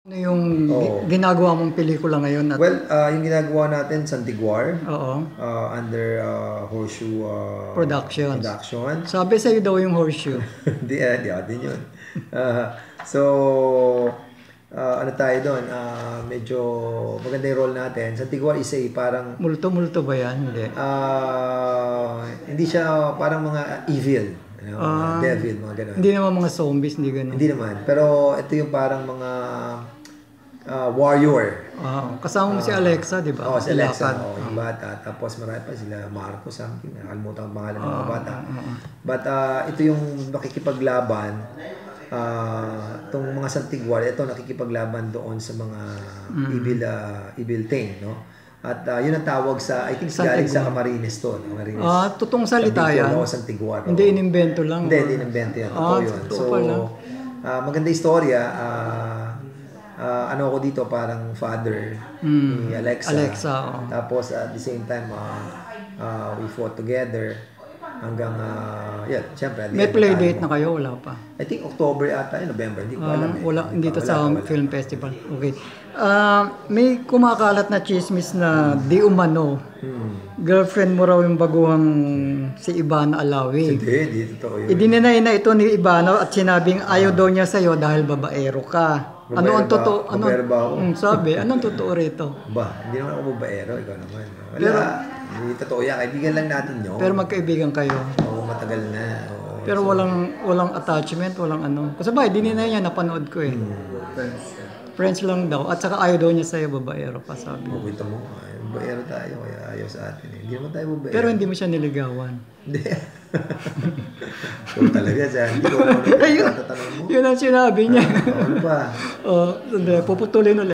Ano yung Oo. ginagawa mong pelikula ngayon? Well, yung ginagawa natin, Santiguar, Oo. under Horseshoe Productions. Production. Sabi sa'yo daw yung horseshoe. Di atin yun. So, ano tayo doon? Medyo maganda yung role natin. Santiguar is parang, Multo-multo ba yan? Hindi. hindi siya parang mga evil. Mga devil, mga ganun. Hindi naman mga zombies, hindi ganun. Hindi naman. Pero ito yung parang mga warrior. Kasama mo si Alexa, di ba? Oo, si Alexa. Ilakad. Yung bata. Tapos marami pa sila, Marco something. Nakalimutan ang pangalan ng mga bata. But ito yung nakikipaglaban. Itong mga Santiguar, ito nakikipaglaban doon sa mga evil thing, no? At yun ang tawag sa, I think galing sa Camarines to. Camarines. Totoong salita yan? Oo, Santiguar. Hindi inimbento lang? Hindi inimbento yan. Totoo yun. So, maganda istorya. Ano ako dito, parang father ni Alexa. Tapos at the same time, we fought together hanggang, syempre. May play date na kayo? Wala pa? I think October ata, November. Hindi ko alam. Wala, dito sa film festival. Okay. May kumakalat na chismis na di umano. Girlfriend mo raw yung baguhang si Ivana Alawi. Hindi totoo yun. Idinenay na ito ni Ivana at sinabing ayaw daw niya sa'yo dahil babaero ka. Ano ang totoo? Babaero ba ako? Sabi, anong totoo rito? Hindi naman ako babaero. Ikaw naman. Wala. Hindi totoo yan. Kaibigan lang natin yun. Pero magkaibigan kayo. Oo, matagal na. Pero walang attachment, walang ano. Kasi ba, dininay niya, napanood ko eh. Friends lang daw. At saka ayaw daw niya sa'yo, babaero ka, sabi. Kita mo, babaero tayo. Kaya ayaw sa atin eh. Hindi naman tayo babaero. Pero hindi mo siya niligawan. Hindi. Kung talaga dyan. Hindi ko ano tatanong mo. Yun ang sinabi niya. Ano pa? Puputulin ulit.